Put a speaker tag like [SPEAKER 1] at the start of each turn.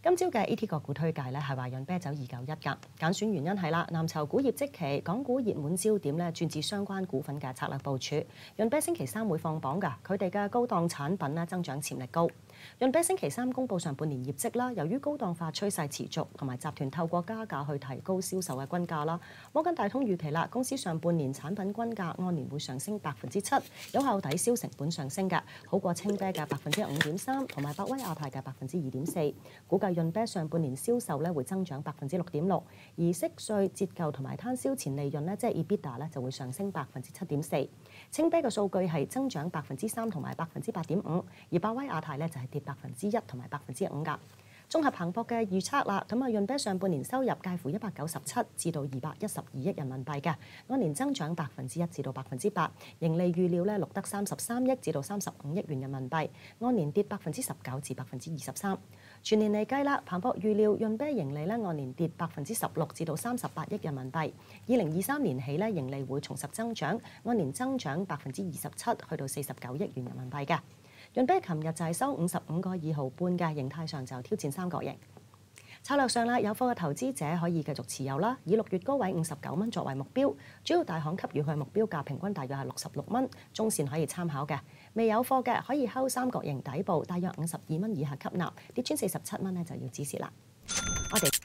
[SPEAKER 1] 今朝嘅 AT 個股推介咧係華潤啤酒291㗎，揀選原因係啦，藍籌股業績期，港股熱門焦點咧轉至相關股份嘅策略部署。潤啤星期三會放榜㗎，佢哋嘅高檔產品咧增長潛力高。潤啤星期三公布上半年業績啦，由於高檔化趨勢持續，同埋集團透過加價去提高銷售嘅均價啦。摩根大通預期啦，公司上半年產品均價按年會上升7%，有效抵消成本上升㗎，好過青啤嘅5.3%，同埋百威亞太嘅2.4%。估計潤啤上半年銷售咧會增長6.6%，而息稅折舊同埋攤銷前利潤咧，即係 EBITDA 咧就會上升7.4%。青啤嘅數據係增長3%同埋8.5%，而百威亞太咧就係跌1%同埋5%㗎。綜合彭博嘅預測啦，咁潤啤上半年收入介乎197至到212億人民幣嘅，按年增長1%至到8%，盈利預料咧錄得33億至到35億元人民幣，按年跌19%至23%。全年嚟計啦，彭博預料潤啤盈利咧按年跌16%至到38億人民幣。2023年起咧盈利會重拾增長，按年增長27%去到49億元人民幣嘅。潤啤琴日就係收55個2毫半嘅，形態上就挑戰三角形。策略上啦，有貨嘅投資者可以繼續持有啦，以6月高位59蚊作為目標，主要大行給予佢目標價平均大約係66蚊，中線可以參考嘅。未有貨嘅可以睺三角形底部大約52蚊以下吸納，跌穿47蚊咧就要止蝕啦。我哋